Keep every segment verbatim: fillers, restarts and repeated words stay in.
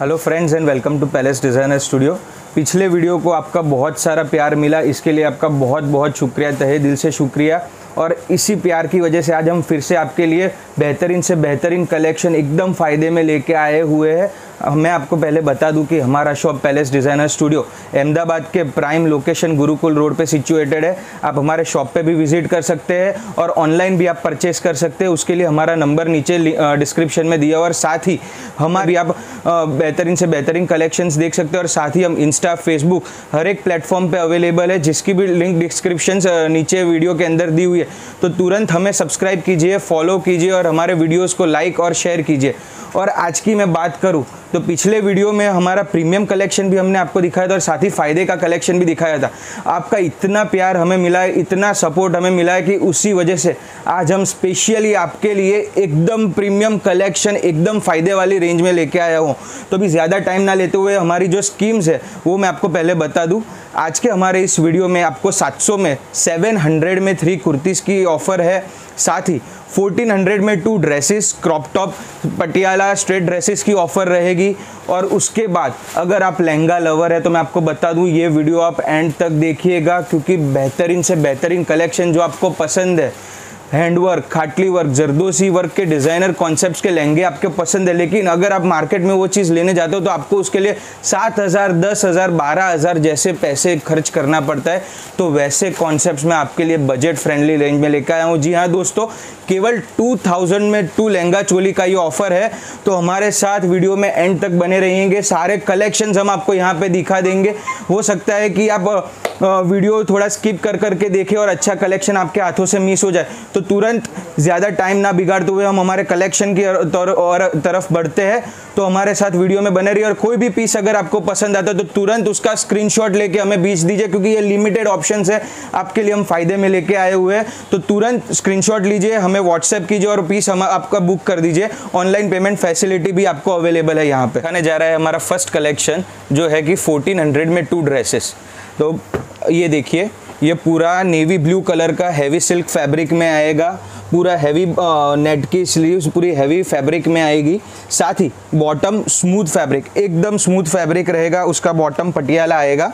Hello friends and welcome to Palace Designer Studio. पिछले video को आपका बहुत सारा प्यार मिला, इसके लिए आपका बहुत बहुत शुक्रिया, तहे दिल से शुक्रिया। और इसी प्यार की वजह से आज हम फिर से आपके लिए बेहतरीन से बेहतरीन कलेक्शन एकदम फ़ायदे में लेके आए हुए हैं। मैं आपको पहले बता दूं कि हमारा shop Palace Designer Studio Ahmedabad के प्राइम लोकेशन गुरुकुल रोड पे सिचुएटेड है। आप हमारे शॉप पे भी विजिट कर सकते हैं और ऑनलाइन भी आप परचेस कर सकते हैं। उसके लिए हमारा नंबर नीचे डिस्क्रिप्शन में दिया हुआ, और साथ ही हमारी आप बेहतरीन से बेहतरीन कलेक्शंस देख सकते हैं। और साथ ही हम इंस्टा, फेसबुक हर एक प्लेटफॉर्म पे अवेलेबल है, जिसकी भी लिंक डिस्क्रिप्शन नीचे वीडियो के अंदर दी हुई है। तो तुरंत हमें सब्सक्राइब कीजिए, फॉलो कीजिए और हमारे वीडियोज़ को लाइक और शेयर कीजिए। और आज की मैं बात करूं तो पिछले वीडियो में हमारा प्रीमियम कलेक्शन भी हमने आपको दिखाया था और साथ ही फ़ायदे का कलेक्शन भी दिखाया था। आपका इतना प्यार हमें मिला है, इतना सपोर्ट हमें मिला है कि उसी वजह से आज हम स्पेशली आपके लिए एकदम प्रीमियम कलेक्शन एकदम फ़ायदे वाली रेंज में लेके आया हूँ। तो अभी ज़्यादा टाइम ना लेते हुए हमारी जो स्कीम्स है वो मैं आपको पहले बता दूँ। आज के हमारे इस वीडियो में आपको सात सौ में सेवन हंड्रेड में थ्री कुर्तीज़ की ऑफ़र है। साथ ही फोर्टीन हंड्रेड में two dresses, crop top, Patiala straight dresses की ऑफ़र रहेगी। और उसके बाद अगर आप लहंगा लवर है तो मैं आपको बता दूं, ये वीडियो आप एंड तक देखिएगा, क्योंकि बेहतरीन से बेहतरीन कलेक्शन जो आपको पसंद है, handwork, khatli work, zardozi work के डिज़ाइनर कॉन्सेप्ट्स के लहंगे आपके पसंद है, लेकिन अगर आप मार्केट में वो चीज़ लेने जाते हो तो आपको उसके लिए सात हज़ार, दस हज़ार, बारह हज़ार जैसे पैसे खर्च करना पड़ता है। तो वैसे कॉन्सेप्ट्स में आपके लिए बजट फ्रेंडली रेंज में लेकर आया हूँ। जी हाँ दोस्तों, केवल टू थाउजेंड में टू लहंगा चोली का ये ऑफ़र है। तो हमारे साथ वीडियो में एंड तक बने रहेंगे। सारे कलेक्शंस हम आपको यहाँ पे दिखा देंगे। हो सकता है कि आप वीडियो थोड़ा स्किप कर करके देखें और अच्छा कलेक्शन आपके हाथों से मिस हो जाए। तो तुरंत ज़्यादा टाइम ना बिगाड़ते हुए हम हमारे कलेक्शन की और तरफ बढ़ते हैं। तो हमारे साथ वीडियो में बने रहिए। और कोई भी पीस अगर आपको पसंद आता है तो तुरंत उसका स्क्रीनशॉट लेके हमें भेज दीजिए, क्योंकि ये लिमिटेड ऑप्शंस है आपके लिए, हम फ़ायदे में लेके आए हुए हैं। तो तुरंत स्क्रीनशॉट लीजिए, हमें व्हाट्सएप कीजिए और पीस हम आपका बुक कर दीजिए। ऑनलाइन पेमेंट फैसिलिटी भी आपको अवेलेबल है। यहाँ पे आने जा रहा है हमारा फर्स्ट कलेक्शन, जो है कि फोर्टीन हंड्रेड में टू ड्रेसेस। तो ये देखिए, ये पूरा नेवी ब्लू कलर का हैवी सिल्क फैब्रिक में आएगा। पूरा हैवी नेट की स्लीव्स पूरी हैवी फैब्रिक में आएगी। साथ ही बॉटम स्मूथ फैब्रिक, एकदम स्मूथ फैब्रिक रहेगा। उसका बॉटम पटियाला आएगा।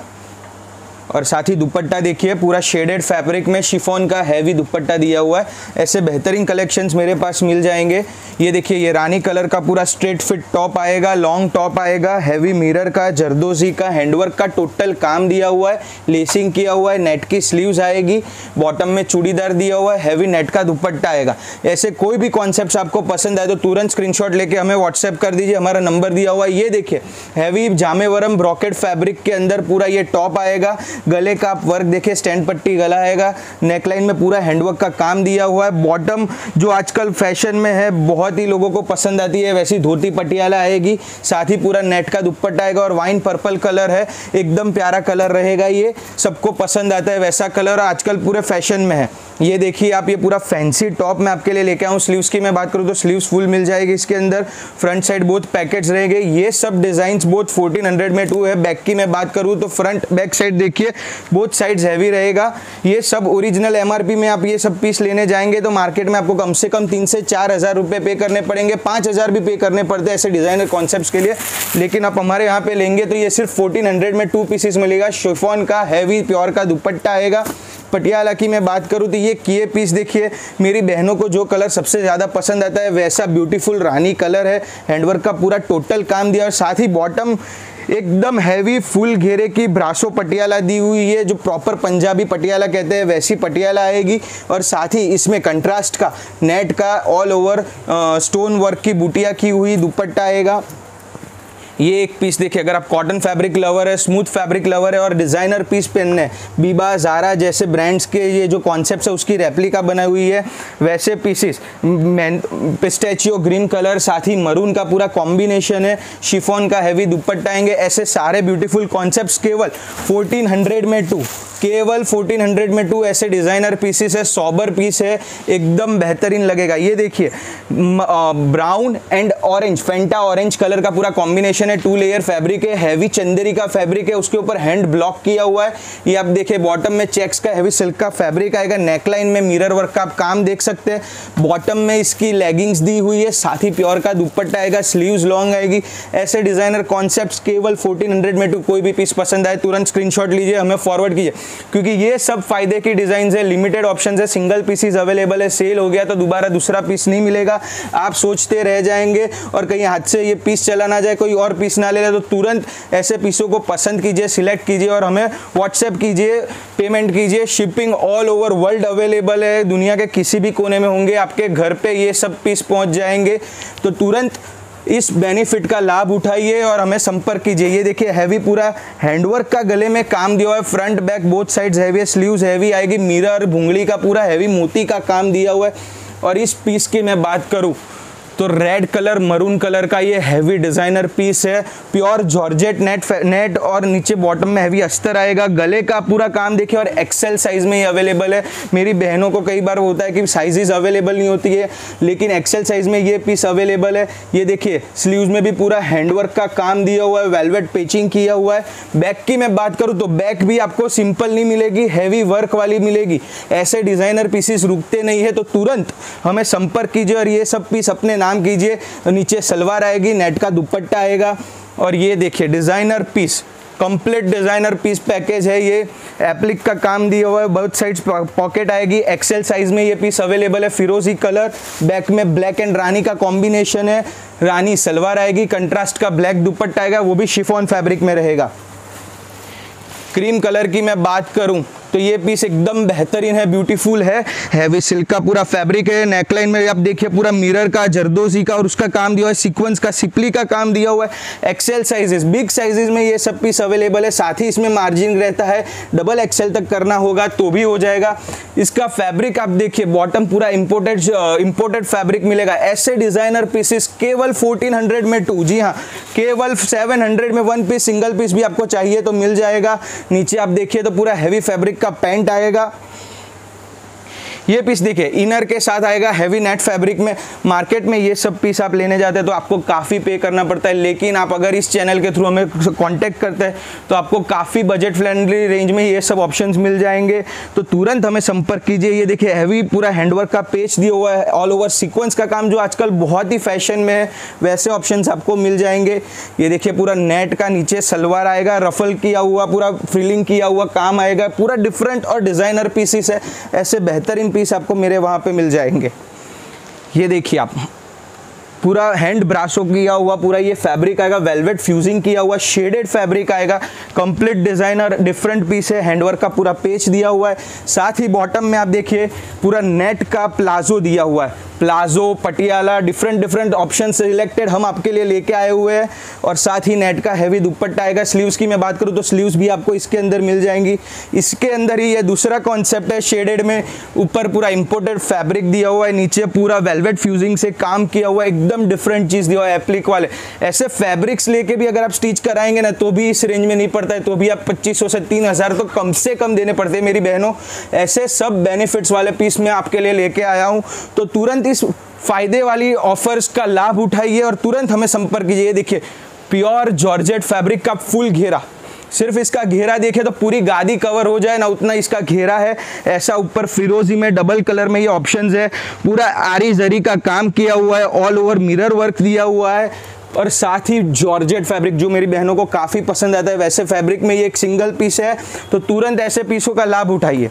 और साथ ही दुपट्टा देखिए, पूरा शेडेड फैब्रिक में शिफॉन का हैवी दुपट्टा दिया हुआ है। ऐसे बेहतरीन कलेक्शंस मेरे पास मिल जाएंगे। ये देखिए, ये रानी कलर का पूरा स्ट्रेट फिट टॉप आएगा, लॉन्ग टॉप आएगा, हैवी मिरर का, जरदोजी का, हैंडवर्क का टोटल काम दिया हुआ है, लेसिंग किया हुआ है, नेट की स्लीव्स आएगी, बॉटम में चूड़ीदार दिया हुआ है, हैवी नेट का दुपट्टा आएगा। ऐसे कोई भी कॉन्सेप्ट आपको पसंद आए तो तुरंत स्क्रीनशॉट लेके हमें व्हाट्सएप कर दीजिए, हमारा नंबर दिया हुआ है। ये देखिए, हैवी जामेवरम ब्रॉकेट फैब्रिक के अंदर पूरा ये टॉप आएगा। गले का आप वर्क देखिए, स्टैंड पट्टी गला आएगा, नेकलाइन में पूरा हैंडवर्क का काम दिया हुआ है। बॉटम जो आजकल फैशन में है, बहुत ही लोगों को पसंद आती है, वैसी धोती पटियाला आएगी। साथ ही पूरा नेट का दुपट्टा आएगा और वाइन पर्पल कलर है, एकदम प्यारा कलर रहेगा। ये सबको पसंद आता है वैसा कलर, आजकल पूरे फैशन में है। ये देखिए आप, ये पूरा फैंसी टॉप मैं आपके लिए लेके आऊँ। स्लीव्स की मैं बात करूँ तो स्लीव्स फुल मिल जाएगी इसके अंदर। फ्रंट साइड बोथ पैकेट्स रहेंगे। ये सब डिजाइन बोथ फोर्टीन हंड्रेड में टू है। बैक की मैं बात करूँ तो फ्रंट बैक साइड देखिए, बोथ साइड्स हैवी रहेगा। ये सब ओरिजिनल एमआरपी में आप ये सब पीस लेने जाएंगे तो मार्केट में आपको कम से कम तीन से चार हज़ार रुपये पे करने पड़ेंगे, पाँच हज़ार भी पे करने पड़ते हैं ऐसे डिज़ाइनर कॉन्सेप्ट्स के लिए। लेकिन आप हमारे यहाँ पे लेंगे तो ये सिर्फ फोर्टीन हंड्रेड में टू पीसेस मिलेगा। शिफॉन का हैवी प्योर का दुपट्टा आएगा। पटियाला की मैं बात करूँ तो ये किए पीस देखिए, मेरी बहनों को जो कलर सबसे ज़्यादा पसंद आता है वैसा ब्यूटीफुल रानी कलर है। हैंडवर्क का पूरा टोटल काम दिया और साथ ही बॉटम एकदम हैवी फुल घेरे की ब्रासो पटियाला दी हुई है, जो प्रॉपर पंजाबी पटियाला कहते हैं वैसी पटियाला आएगी। और साथ ही इसमें कंट्रास्ट का नेट का ऑल ओवर स्टोन वर्क की बूटियाँ की हुई दुपट्टा आएगा। ये एक पीस देखिए, अगर आप कॉटन फैब्रिक लवर है, स्मूथ फैब्रिक लवर है और डिज़ाइनर पीस पहनने, बीबा, ज़ारा जैसे ब्रांड्स के ये जो कॉन्सेप्ट है उसकी रेप्लिका बनाई हुई है, वैसे पीसेस। पिस्टैचियो ग्रीन कलर, साथ ही मरून का पूरा कॉम्बिनेशन है, शिफॉन का हैवी दुपट्टा आएंगे। ऐसे सारे ब्यूटीफुल कॉन्सेप्ट्स केवल फोर्टीन हंड्रेड में टू, केवल फोर्टीन हंड्रेड में टू ऐसे डिज़ाइनर पीसेस है। सॉबर पीस है, एकदम बेहतरीन लगेगा। ये देखिए, brown and orange, Fanta orange colour का पूरा कॉम्बिनेशन कॉम्बिनेशन है, टू लेयर फैब्रिक है, हैवी चंदेरी का फैब्रिक है, उसके ऊपर हैंड ब्लॉक किया हुआ है। ये आप देखिए बॉटम में चेक्स का हैवी सिल्क का फैब्रिक आएगा, नेकलाइन में मिरर वर्क का आप काम देख सकते हैं, बॉटम में इसकी लेगिंग्स दी हुई है, साथ ही प्योर का दुपट्टा आएगा, स्लीव्स लॉन्ग आएगी। ऐसे डिजाइनर कॉन्सेप्ट्स केवल फोर्टीन हंड्रेड में। टू कोई भी पीस पसंद आए तुरंत स्क्रीनशॉट लीजिए, हमें फॉरवर्ड कीजिए, क्योंकि ये सब फायदे की डिजाइन है, लिमिटेड ऑप्शन है, सिंगल पीसीज अवेलेबल है। सेल हो गया तो दोबारा दूसरा पीस नहीं मिलेगा, आप सोचते रह जाएंगे और कहीं हाथ से ये पीस चला ना जाए, कोई और पीस ना ले ले। तो तुरंत ऐसे पीसों को पसंद कीजिए, सिलेक्ट कीजिए और हमें व्हाट्सएप कीजिए, पेमेंट कीजिए। Shipping all over world available है, दुनिया के किसी भी कोने में होंगे आपके घर पे ये सब पीस पहुंच जाएंगे। तो तुरंत इस बेनिफिट का लाभ उठाइए और हमें संपर्क कीजिए। ये देखिए हैवी पूरा हैंडवर्क का गले में काम दिया हुआ है, front back both sides heavy है, स्लीव्स हैवी आएगी, मिरर भुंगली का पूरा हैवी मोती का काम दिया हुआ है। और इस पीस की मैं बात करूं तो रेड कलर मरून कलर का ये हैवी डिजाइनर पीस है, प्योर जॉर्जेट नेट नेट और नीचे बॉटम में हैवी अस्तर आएगा। गले का पूरा काम देखिए और एक्सेल साइज में ये अवेलेबल है। मेरी बहनों को कई बार होता है कि साइजेस अवेलेबल नहीं होती है, लेकिन एक्सेल साइज में ये पीस अवेलेबल है। ये देखिए स्लीव्स में भी पूरा हैंडवर्क का काम दिया हुआ है, वेलवेट पेचिंग किया हुआ है। बैक की मैं बात करूँ तो बैक भी आपको सिंपल नहीं मिलेगी, हैवी वर्क वाली मिलेगी। ऐसे डिजाइनर पीसेस रुकते नहीं है, तो तुरंत हमें संपर्क कीजिए और ये सब पीस अपने नाम कीजिए। नीचे सलवार आएगी, नेट का दुपट्टा आएगा और ये देखिए designer piece, complete designer piece package है। ये एप्लिक का काम दिया हुआ है, बोथ साइड्स पॉकेट आएगी। एक्सेल साइज में ये पीस अवेलेबल है, फिरोजी कलर, बैक में ब्लैक एंड रानी का कॉम्बिनेशन है। रानी सलवार आएगी, कंट्रास्ट का ब्लैक दुपट्टा आएगा, वो भी शिफॉन फैब्रिक में रहेगा। क्रीम कलर की मैं बात करूं तो ये पीस एकदम बेहतरीन है, ब्यूटीफुल है, हैवी सिल्क का पूरा फैब्रिक है। नेकलाइन में आप देखिए पूरा मिरर का, जरदोजी का और उसका काम दिया हुआ है, सीक्वेंस का सिपली का काम दिया हुआ है। एक्सेल साइजेस, बिग साइजेस में ये सब पीस अवेलेबल है। साथ ही इसमें मार्जिन रहता है, डबल एक्सेल तक करना होगा तो भी हो जाएगा। इसका फैब्रिक आप देखिए, बॉटम पूरा इंपोर्टेड इंपोर्टेड फैब्रिक मिलेगा। ऐसे डिजाइनर पीसेस केवल फोर्टीन हंड्रेड में टू, जी हाँ, केवल सेवन हंड्रेड में वन पीस, सिंगल पीस भी आपको चाहिए तो मिल जाएगा। नीचे आप देखिए तो पूरा हैवी फैब्रिक का पैंट आएगा। ये पीस देखिए इनर के साथ आएगा, हैवी नेट फैब्रिक में। मार्केट में ये सब पीस आप लेने जाते हैं तो आपको काफ़ी पे करना पड़ता है, लेकिन आप अगर इस चैनल के थ्रू हमें कांटेक्ट करते हैं तो आपको काफ़ी बजट फ्रेंडली रेंज में ये सब ऑप्शंस मिल जाएंगे। तो तुरंत हमें संपर्क कीजिए। ये देखिए हैवी पूरा हैंडवर्क का पेच दिया हुआ है, ऑल ओवर सीक्वेंस का काम जो आजकल बहुत ही फैशन में है, वैसे ऑप्शंस आपको मिल जाएंगे। ये देखिए पूरा नेट का नीचे सलवार आएगा, रफल किया हुआ, पूरा फ्रिलिंग किया हुआ काम आएगा, पूरा डिफरेंट और डिज़ाइनर पीसेस है। ऐसे बेहतरीन पीस आपको मेरे वहां पे मिल जाएंगे। ये देखिए आप पूरा हैंड ब्रासो किया हुआ पूरा ये फैब्रिक आएगा, वेलवेट फ्यूजिंग किया हुआ शेडेड फैब्रिक आएगा, कंप्लीट डिजाइनर डिफरेंट पीस है, हैंडवर्क का पूरा पेच दिया हुआ है। साथ ही बॉटम में आप देखिए पूरा नेट का प्लाजो दिया हुआ है, palazzo Patiala different different option selected हम आपके लिए लेके आए हुए हैं। और साथ ही नेट का हैवी दुपट्टा आएगा। स्लीव्स की मैं बात करूँ तो स्लीव्स भी आपको इसके अंदर मिल जाएंगी। इसके अंदर ही ये दूसरा कॉन्सेप्ट है शेडेड में, ऊपर पूरा इंपोर्टेड फैब्रिक दिया हुआ है, नीचे पूरा वेलवेट फ्यूजिंग से काम किया हुआ है, एकदम डिफरेंट चीज दिया हुआ है एप्लिक वाले। ऐसे फैब्रिक्स लेके भी अगर आप स्टिच कराएंगे ना तो भी इस रेंज में नहीं पड़ता है, तो भी आप पच्चीस सौ से तीन हजार तो कम से कम देने पड़ते हैं मेरी बहनों। ऐसे सब बेनिफिट्स वाले पीस मैं आपके लिए लेके आया हूं, तो तुरंत इस फायदे वाली ऑफर्स का लाभ उठाइए और तुरंत हमें संपर्क कीजिए। देखिए प्योर जॉर्जेट फैब्रिक का फुल घेरा, सिर्फ इसका घेरा देखे तो पूरी गादी कवर हो जाए ना उतना इसका घेरा है। ऐसा ऊपर फिरोजी में डबल कलर में ये ऑप्शंस है, पूरा आरी जरी का काम किया हुआ है, ऑल ओवर मिरर वर्क दिया हुआ है और साथ ही जॉर्जेट फैब्रिक जो मेरी बहनों को काफ़ी पसंद आता है, वैसे फैब्रिक में ये एक सिंगल पीस है। तो तुरंत ऐसे पीसों का लाभ उठाइए,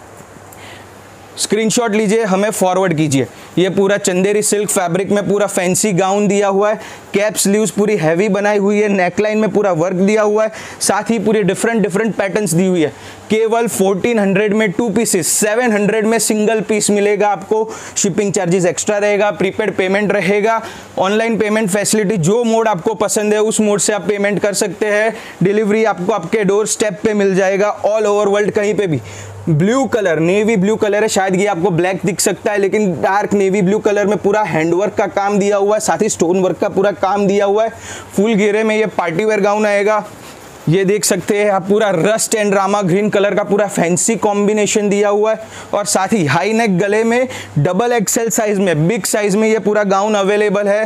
स्क्रीनशॉट लीजिए, हमें फॉरवर्ड कीजिए। ये पूरा चंदेरी सिल्क फैब्रिक में पूरा फैंसी गाउन दिया हुआ है, कैप स्लीव्स पूरी हैवी बनाई हुई है, नेकलाइन में पूरा वर्क दिया हुआ है, साथ ही पूरी डिफरेंट डिफरेंट पैटर्न्स दी हुई है। केवल फोर्टीन हंड्रेड में टू पीसेस, सेवन हंड्रेड में सिंगल पीस मिलेगा आपको। शिपिंग चार्जेस एक्स्ट्रा रहेगा, प्रीपेड पेमेंट रहेगा, ऑनलाइन पेमेंट फैसिलिटी जो मोड आपको पसंद है उस मोड से आप पेमेंट कर सकते हैं। डिलीवरी आपको आपके डोर स्टेप पे मिल जाएगा ऑल ओवर वर्ल्ड कहीं पे भी। Blue colour, navy blue colour है, शायद ये आपको ब्लैक दिख सकता है लेकिन डार्क नेवी ब्लू कलर में पूरा हैंडवर्क का काम दिया हुआ है, साथ ही स्टोन वर्क का पूरा काम दिया हुआ है। फुल घेरे में ये पार्टी वेयर गाउन आएगा। ये देख सकते हैं आप पूरा रस्ट एंड रामा ग्रीन कलर का पूरा फैंसी कॉम्बिनेशन दिया हुआ है और साथ ही हाई नेक गले में डबल एक्सेल साइज में, बिग साइज में ये पूरा गाउन अवेलेबल है।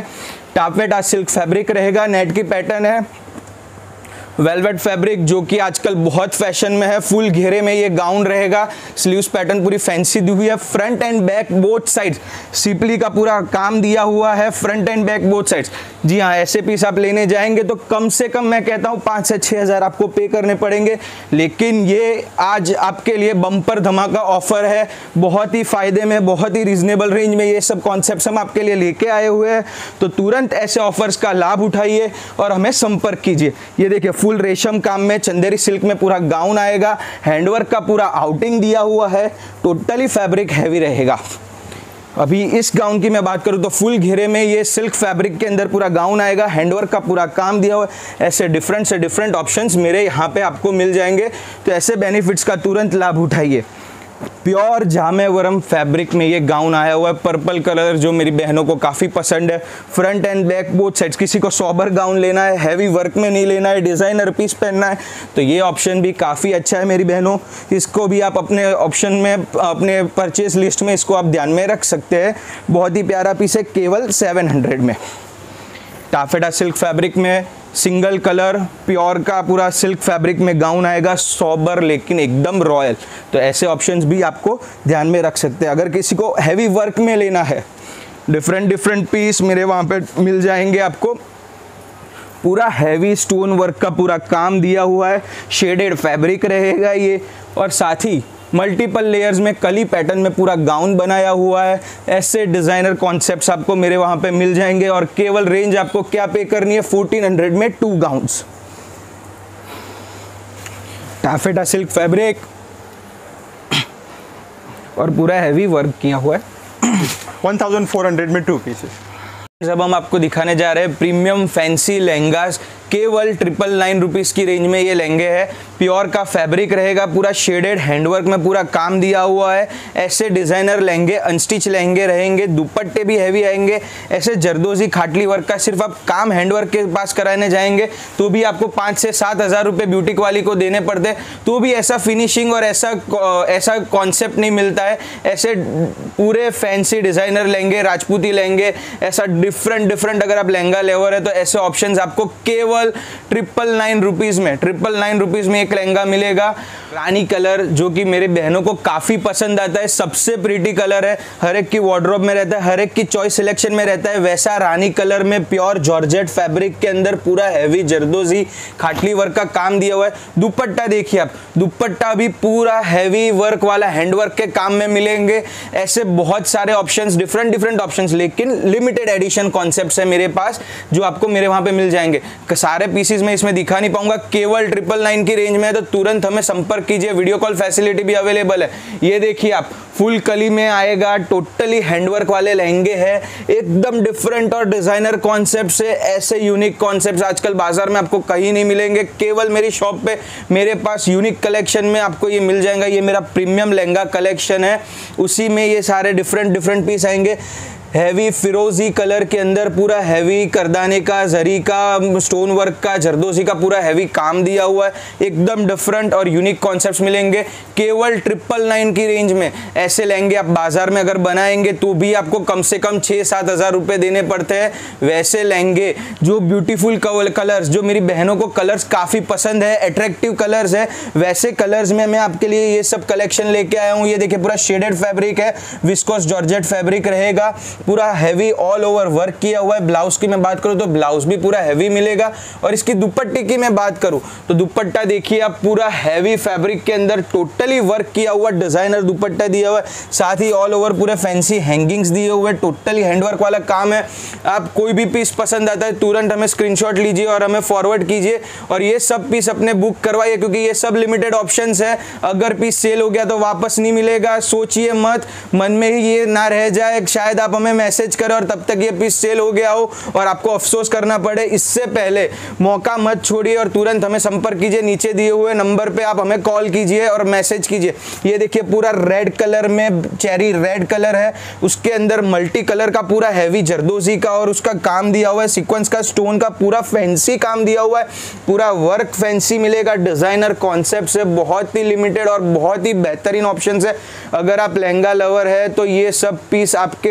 टाफेटा सिल्क फैब्रिक रहेगा, नेट की पैटर्न है, वेलवेट फैब्रिक जो कि आजकल बहुत फैशन में है, फुल घेरे में ये गाउन रहेगा, स्लीव्स पैटर्न पूरी फैंसी दी हुई है, front and back both sides सिपली का पूरा काम दिया हुआ है, front and back both sides. जी हाँ, ऐसे पीस आप लेने जाएंगे तो कम से कम मैं कहता हूँ पाँच से छः हज़ार आपको पे करने पड़ेंगे, लेकिन ये आज आपके लिए बम्पर धमाका ऑफर है, बहुत ही फायदे में, बहुत ही रिजनेबल रेंज में ये सब कॉन्सेप्ट्स हम आपके लिए लेके आए हुए हैं। तो तुरंत ऐसे ऑफर्स का लाभ उठाइए और हमें संपर्क कीजिए। ये देखिए फुल रेशम काम में चंदेरी सिल्क में पूरा गाउन आएगा, हैंडवर्क का पूरा आउटिंग दिया हुआ है, टोटली फैब्रिक हैवी रहेगा। अभी इस गाउन की मैं बात करूं तो फुल घेरे में ये सिल्क फैब्रिक के अंदर पूरा गाउन आएगा, हैंडवर्क का पूरा काम दिया हुआ है। ऐसे डिफरेंट से डिफरेंट ऑप्शंस मेरे यहाँ पे आपको मिल जाएंगे, तो ऐसे बेनिफिट्स का तुरंत लाभ उठाइए। प्योर जामेवरम फैब्रिक में ये गाउन आया हुआ है, पर्पल कलर जो मेरी बहनों को काफ़ी पसंद है, front and back both sides. किसी को सोबर गाउन लेना है, हैवी वर्क में नहीं लेना है, डिज़ाइनर पीस पहनना है, तो ये ऑप्शन भी काफ़ी अच्छा है मेरी बहनों। इसको भी आप अपने ऑप्शन में, अपने परचेज लिस्ट में इसको आप ध्यान में रख सकते हैं। बहुत ही प्यारा पीस है, केवल सेवन हंड्रेड में। टाफेटा सिल्क फैब्रिक में सिंगल कलर प्योर का पूरा सिल्क फैब्रिक में गाउन आएगा, सोबर लेकिन एकदम रॉयल। तो ऐसे ऑप्शंस भी आपको ध्यान में रख सकते हैं। अगर किसी को हैवी वर्क में लेना है, डिफरेंट डिफरेंट पीस मेरे वहाँ पे मिल जाएंगे आपको। पूरा हैवी स्टोन वर्क का पूरा काम दिया हुआ है, शेडेड फैब्रिक रहेगा ये, और साथ ही मल्टीपल लेयर्स में कली पैटर्न में पूरा गाउन बनाया हुआ है। ऐसे डिज़ाइनर कॉन्सेप्ट्स आपको मेरे वहाँ पे मिल जाएंगे, और केवल रेंज आपको क्या पे करनी है, फोर्टीन हंड्रेड में two gowns. Taffeta silk fabric और पूरा हैवी वर्क किया हुआ है, वन थाउजेंड फोर हंड्रेड में टू पीसेस। अब हम आपको दिखाने जा रहे हैं प्रीमियम फैंसी लहंगास, केवल ट्रिपल नाइन रुपीज़ की रेंज में ये लहंगे हैं। प्योर का फैब्रिक रहेगा, पूरा शेडेड हैंडवर्क में पूरा काम दिया हुआ है। ऐसे डिज़ाइनर लहंगे, अनस्टिच लहंगे रहेंगे, दुपट्टे भी हैवी आएंगे। ऐसे जरदोजी खाटली वर्क का सिर्फ आप काम हैंडवर्क के पास कराने जाएंगे तो भी आपको पाँच से सात हज़ार रुपये ब्यूटिक वाली को देने पड़ते, तो भी ऐसा फिनिशिंग और ऐसा ऐसा कॉन्सेप्ट नहीं मिलता है। ऐसे पूरे फैंसी डिज़ाइनर लहंगे, राजपूती लहंगे, ऐसा डिफरेंट डिफरेंट अगर आप लहंगा लेवर है तो ऐसे ऑप्शंस आपको केवल ट्रिपल नाइन रुपीज में ट्रिपल नाइन रुपीज में एक लहंगा मिलेगा। रानी कलर जो कि मेरे बहनों को काफी पसंद आता है, सबसे प्रीटी कलर है, हर एक की वार्डरोब में रहता है, हर एक की चॉइस सिलेक्शन में रहता है। वैसा रानी कलर में प्योर जॉर्जेट फैब्रिक के अंदर पूरा हैवी जरदोजी खाटली वर्क का काम दिया हुआ है। दुपट्टा देखिए आप, दुपट्टा भी पूरा हैवी वर्क वाला हैंडवर्क के काम में मिलेंगे। ऐसे बहुत सारे ऑप्शंस, डिफरेंट डिफरेंट ऑप्शंस, लेकिन लिमिटेड एडिशन कॉन्सेप्ट्स है मेरे पास जो आपको मेरे वहां पे मिल जाएंगे। सारे पीसेस में इसमें दिखा नहीं पाऊंगा, केवल ट्रिपल नाइन की रेंज में है, तो तुरंत हमें संपर्क कीजिए। वीडियो कॉल फैसिलिटी भी अवेलेबल है। ये देखिए आप, फुल कली में आएगा, टोटली हैंडवर्क वाले लहंगे हैं, एकदम डिफरेंट और डिजाइनर कॉन्सेप्ट से। ऐसे यूनिक कॉन्सेप्ट्स आजकल बाजार में आपको कहीं नहीं मिलेंगे, केवल मेरी शॉप पे मेरे पास यूनिक कलेक्शन में आपको ये मिल जाएगा। ये मेरा प्रीमियम लहंगा कलेक्शन है, उसी में ये सारे डिफरेंट डिफरेंट पीस आएंगे। हैवी फिरोजी कलर के अंदर पूरा हैवी करदाने का, जरी का, स्टोन वर्क का, जरदोजी का पूरा हैवी काम दिया हुआ है। एकदम डिफरेंट और यूनिक कॉन्सेप्ट्स मिलेंगे केवल ट्रिपल नाइन की रेंज में। ऐसे लहंगे आप बाजार में अगर बनाएंगे तो भी आपको कम से कम छः सात हज़ार रुपये देने पड़ते हैं। वैसे लहंगे जो ब्यूटीफुल कलर्स, जो मेरी बहनों को कलर्स काफ़ी पसंद है, अट्रैक्टिव कलर्स है, वैसे कलर्स में मैं आपके लिए ये सब कलेक्शन लेके आया हूँ। ये देखिए पूरा शेडेड फैब्रिक है, विस्कोस जॉर्जेट फैब्रिक रहेगा, पूरा हैवी ऑल ओवर वर्क किया हुआ है। ब्लाउज की मैं बात करूं तो ब्लाउज भी पूरा हैवी मिलेगा, और इसकी दुपट्टे की मैं बात करूं तो दुपट्टा देखिए आप, पूरा हैवी फैब्रिक के अंदर टोटली वर्क किया हुआ डिजाइनर दुपट्टा दिया हुआ है। साथ ही ऑल ओवर पूरे फैंसी हैंगिंग्स दिए हुए, टोटली हैंडवर्क वाला काम है। आप कोई भी पीस पसंद आता है तुरंत हमें स्क्रीनशॉट लीजिए और हमें फॉरवर्ड कीजिए, और ये सब पीस अपने बुक करवाइए, क्योंकि ये सब लिमिटेड ऑप्शंस है। अगर पीस सेल हो गया तो वापस नहीं मिलेगा, सोचिए मत, मन में ही ये ना रह जाए शायद आप हमें मैसेज करें और तब तक ये पीस सेल हो गया हो और आपको अफसोस करना पड़े। इससे पहले मौका मत छोड़िए और तुरंत हमें संपर्क कीजिए। नीचे दिए हुए नंबर पे आप हमें कॉल कीजिए और मैसेज कीजिए। ये देखिए पूरा रेड कलर में, चेरी रेड कलर है, उसके अंदर मल्टी कलर का पूरा हैवी जरदोजी का और उसका काम दिया हुआ है, सीक्वेंस का, स्टोन का पूरा फैंसी काम दिया हुआ है। पूरा वर्क फैंसी मिलेगा, डिजाइनर कॉन्सेप्ट है, बहुत ही लिमिटेड और बहुत ही बेहतरीन ऑप्शन है। अगर आप लहंगा लवर है तो ये सब पीस आपके काम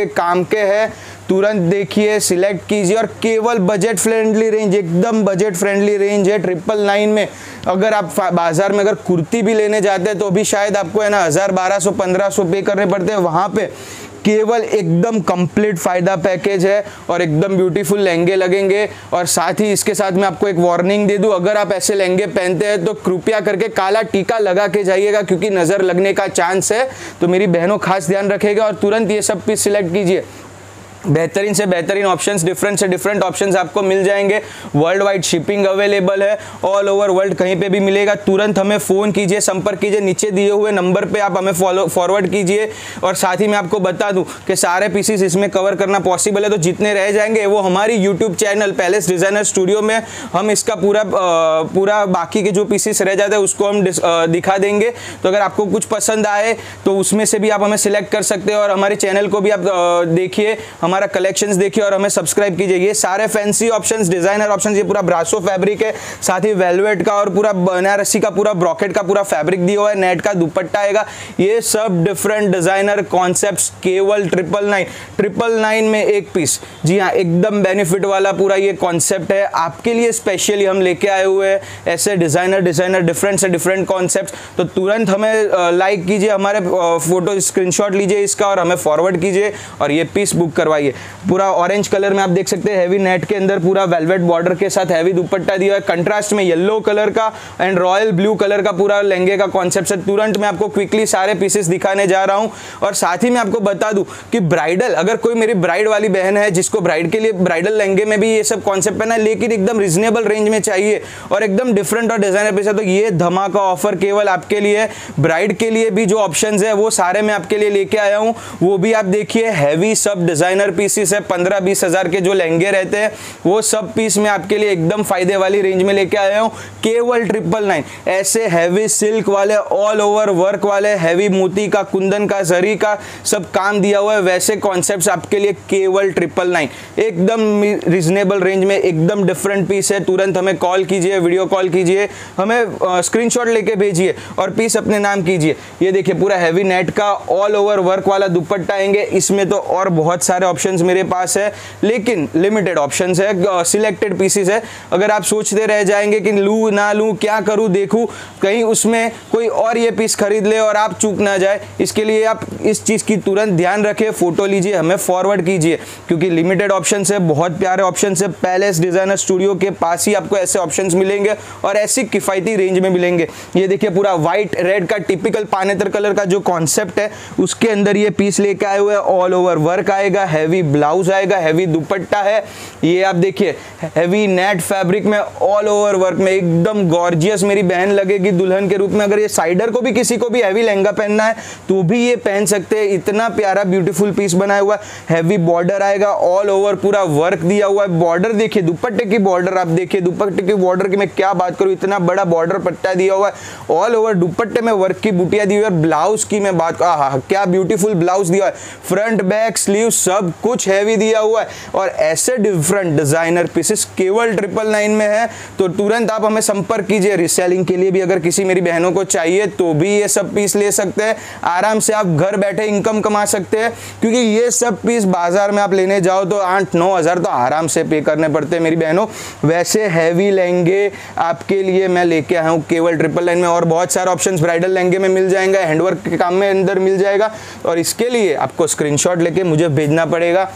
चुके हैं, तुरंत देखिए, सिलेक्ट कीजिए और केवल बजट फ्रेंडली रेंज, एकदम बजट फ्रेंडली रेंज है ट्रिपल नाइन में। अगर आप बाजार में अगर कुर्ती भी लेने जाते हैं तो भी शायद आपको है ना हज़ार बारह सौ पंद्रह सौ पे करने पड़ते हैं, वहाँ पे केवल एकदम कंप्लीट फायदा पैकेज है और एकदम ब्यूटीफुल लहंगे लगेंगे। और साथ ही इसके साथ मैं आपको एक वार्निंग दे दूं, अगर आप ऐसे लहंगे पहनते हैं तो कृपया करके काला टीका लगा के जाइएगा, क्योंकि नज़र लगने का चांस है। तो मेरी बहनों खास ध्यान रखेगा और तुरंत ये सब पीस सिलेक्ट कीजिए। बेहतरीन से बेहतरीन ऑप्शंस, डिफरेंट से डिफरेंट ऑप्शंस आपको मिल जाएंगे। वर्ल्ड वाइड शिपिंग अवेलेबल है, ऑल ओवर वर्ल्ड कहीं पे भी मिलेगा। तुरंत हमें फ़ोन कीजिए, संपर्क कीजिए, नीचे दिए हुए नंबर पे आप हमें फॉलो फॉरवर्ड कीजिए। और साथ ही मैं आपको बता दूं कि सारे पीसीस इसमें कवर करना पॉसिबल है, तो जितने रह जाएंगे वो हमारी YouTube channel Palace Designer Studio में हम इसका पूरा पूरा बाकी के जो पीसीस रह जाते हैं उसको हम दिखा देंगे। तो अगर आपको कुछ पसंद आए तो उसमें से भी आप हमें सिलेक्ट कर सकते हैं और हमारे चैनल को भी आप देखिए, हमारा कलेक्शंस देखिए और हमें सब्सक्राइब कीजिए। ये सारे फैंसी ऑप्शंस, डिजाइनर ऑप्शंस, ये पूरा ब्रासो फैब्रिक है, साथ ही वेलवेट का और पूरा बनारसी का पूरा ब्रॉकेट का पूरा फैब्रिक दिया हुआ है, नेट का दुपट्टा आएगा। ये सब डिफरेंट डिजाइनर कॉन्सेप्ट्स केवल ट्रिपल नाइन ट्रिपल नाइन में एक पीस। जी हाँ, एकदम बेनिफिट वाला पूरा ये कॉन्सेप्ट है आपके लिए, स्पेशली हम लेके आए हुए हैं ऐसे डिजाइनर डिजाइनर डिफरेंट से डिफरेंट कॉन्सेप्ट। तो तुरंत हमें लाइक कीजिए, हमारे फोटो स्क्रीनशॉट लीजिए इसका और हमें फॉरवर्ड कीजिए और ये पीस बुक करवाइए। पूरा ऑरेंज कलर में आप देख सकते हैं, हैवी नेट के अंदर पूरा वेलवेट बॉर्डर के साथ हैवी दुपट्टा दिया है, कंट्रास्ट में येलो कलर का एंड रॉयल ब्लू कलर का पूरा लहंगे का कॉन्सेप्ट है। तुरंत मैं आपको क्विकली सारे पीसेस दिखाने जा रहा हूं और साथ ही मैं आपको बता दूं कि ब्राइडल, अगर कोई मेरी ब्राइड वाली बहन है जिसको ब्राइड के लिए ब्राइडल लहंगे में भी ये सब कॉन्सेप्ट पहना है, लेकिन एकदम रीजनेबल रेंज में चाहिए और एकदम डिफरेंट और डिजाइनर पीस है, तो ये धमाका ऑफर केवल आपके लिए। ब्राइड के लिए भी जो ऑप्शंस है वो सारे मैं आपके लिए लेके आया हूं, वो भी आप देखिए। हैवी सब डिजाइनर पीसेस है, पंद्रह बीस हजार के जो लहंगे रहते हैं वो सब पीस में आपके लिए एकदम फायदे वाली रेंज में लेके आया हूं केवल ट्रिपल नाइन। ऐसे हैवी सिल्क वाले, ऑल ओवर वर्क वाले, हैवी मोती का, कुंदन का, जरी का सब काम दिया हुआ है, वैसे कॉन्सेप्ट्स आपके लिए केवल ट्रिपल नाइन, एकदम रीजनेबल रेंज में, एकदम डिफरेंट पीस है। तुरंत हमें कॉल कीजिए, वीडियो कॉल कीजिए, हमें स्क्रीनशॉट लेके भेजिए और पीस अपने नाम कीजिए। ये देखिए पूरा हैवी नेट का ऑल ओवर वर्क वाला दुपट्टा आएंगे, इसमें तो और बहुत सारे ऑप्शंस मेरे पास है, लेकिन लिमिटेड ऑप्शंस है, सिलेक्टेड पीसेस है। अगर आप सोचते रह जाएंगे कि लूं ना लूं, क्या करूं देखूं, कहीं उसमें कोई और ये पीस खरीद ले और आप चूक ना जाए, इसके लिए आप इस चीज़ की तुरंत ध्यान रखें, फोटो लीजिए, हमें फॉरवर्ड कीजिए, क्योंकि लिमिटेड ऑप्शंस है, बहुत प्यारे ऑप्शंस है। पैलेस डिजाइनर स्टूडियो के पास ही आपको ऐसे ऑप्शंस मिलेंगे और ऐसी किफायती रेंज में मिलेंगे। ये देखिए पूरा व्हाइट रेड का टिपिकल पानेतर कलर का जो कॉन्सेप्ट है उसके अंदर ये पीस लेके आए हुए हैं, ऑल ओवर वर्क आएगा, हैवी ब्लाउज आएगा, हैवी दुपट्टा है। ये आप देखिए हैवी नेट फैब्रिक में ऑल ओवर वर्क में एकदम गॉर्जियस मेरी बहन लगेगी दुल्हन के रूप में। अगर ये साइडर को भी किसी को भी हैवी लहंगा पहनना है तो भी ये पहन सकते हैं, इतना प्यारा ब्यूटीफुल पीस बनाया हुआ है। हैवी बॉर्डर आएगा, ऑल ओवर पूरा वर्क दिया हुआ है। बॉर्डर देखिए, दुपट्टे की बॉर्डर आप देखिए, दुपट्टे की बॉर्डर की मैं क्या बात करूं, इतना बड़ा बॉर्डर पट्टा दिया हुआ है, ऑल ओवर दुपट्टे में वर्क की बूटियां दी हुई है। ब्लाउज की मैं बात, आहा क्या ब्यूटीफुल ब्लाउज दिया है, फ्रंट बैक स्लीव सब कुछ हैवी दिया हुआ है और ऐसे डिफरेंट डिजाइनर पीसेस केवल ट्रिपल नाइन में है। तो तुरंत आप हमें संपर्क कीजिए। रिसेलिंग के लिए भी अगर किसी मेरी बहनों को चाहिए तो भी ये सब पीस ले सकते हैं, आराम से आप घर बैठे इनकम कमा सकते हैं, क्योंकि ये सब पीस बाजार में आप लेने जाओ तो आठ नौ हजार तो आराम से पे करने पड़ते हैं मेरी बहनों। वैसे हैवी लहंगे आपके लिए मैं लेके आया हूँ केवल ट्रिपल नाइन में और बहुत सारे ऑप्शंस ब्राइडल लहंगे में मिल जाएंगे, हैंडवर्क के काम में अंदर मिल जाएगा। और इसके लिए आपको स्क्रीनशॉट लेके मुझे भेजना पड़ेगा।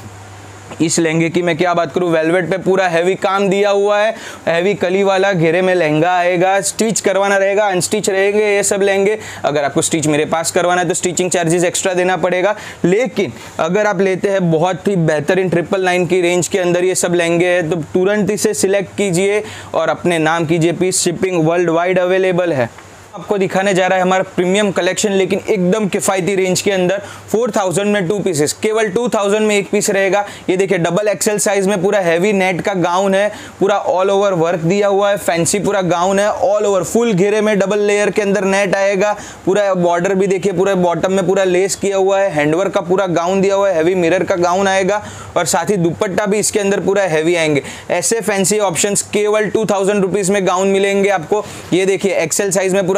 इस लहंगे की मैं क्या बात करूं, वेलवेट पे पूरा हैवी काम दिया हुआ है, हैवी कली वाला घेरे में लहंगा आएगा, स्टिच करवाना रहेगा, अनस्टिच रहेंगे ये सब लहंगे। अगर आपको स्टिच मेरे पास करवाना है तो स्टिचिंग चार्जेस एक्स्ट्रा देना पड़ेगा, लेकिन अगर आप लेते हैं बहुत ही बेहतरीन ट्रिपल नाइन की रेंज के अंदर ये सब लहंगे हैं तो तुरंत इसे सिलेक्ट कीजिए और अपने नाम कीजिए। Piece shipping worldwide available है। आपको दिखाने जा रहा है हमारा प्रीमियम कलेक्शन, लेकिन एकदम किफायती रेंज के अंदर फोर थाउजेंड में टू पीसेस, केवल टू थाउजेंड में एक पीस रहेगा। ये देखिए डबल एक्सेल साइज में पूरा हैवी नेट का गाउन है, पूरा ऑल ओवर वर्क दिया हुआ है, फैंसी पूरा गाउन है, ऑल ओवर फुल घेरे में डबल लेयर के अंदर नेट आएगा। पूरा बॉर्डर भी देखिए, पूरा बॉटम में पूरा लेस किया हुआ है, हैंडवर्क का पूरा गाउन दिया हुआ है, हैवी मिरर का गाउन आएगा और साथ ही दुपट्टा भी इसके अंदर पूरा हैवी आएंगे। ऐसे फैंसी ऑप्शंस केवल टू थाउजेंड रुपीज में गाउन मिलेंगे आपको। ये देखिए एक्सेल साइज में पूरा